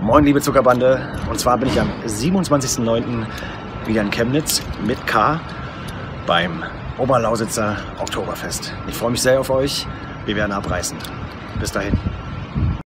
Moin liebe Zuckerbande, und zwar bin ich am 27.09. wieder in Chemnitz mit K beim Oberlausitzer Oktoberfest. Ich freue mich sehr auf euch, wir werden abreißen. Bis dahin.